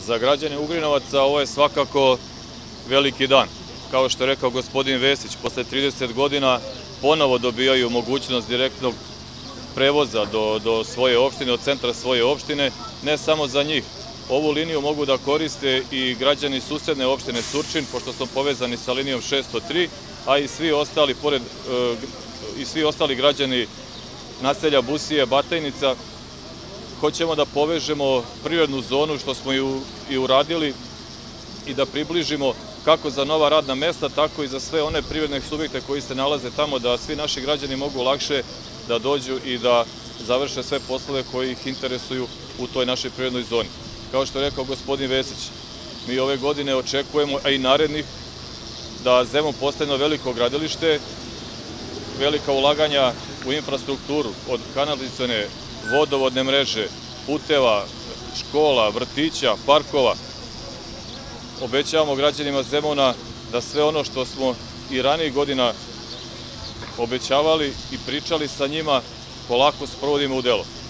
Za građane Ugrinovaca ovo je svakako veliki dan. Kao što je rekao gospodin Vesić, posle 30 godina ponovo dobijaju mogućnost direktnog prevoza do svoje opštine, od centra svoje opštine, ne samo za njih. Ovu liniju mogu da koriste i građani susedne opštine Surčin, pošto smo povezani sa linijom 603, a i svi ostali građani naselja Busije, Batajnica. Hoćemo da povežemo privrednu zonu, što smo i uradili, i da približimo kako za nova radna mesta, tako i za sve one privredne subjekte koji se nalaze tamo, da svi naši građani mogu lakše da dođu i da završe sve poslove koji ih interesuju u toj našoj privrednoj zoni. Kao što je rekao gospodin Vesić, mi ove godine očekujemo, a i narednih, da Zemun postane veliko gradilište, velika ulaganja u infrastrukturu, od kanalizacione, vodovodne mreže, puteva, škola, vrtića, parkova. Obećavamo građanima Zemuna da sve ono što smo i ranijih godina obećavali i pričali sa njima, polako sprovodimo u delo.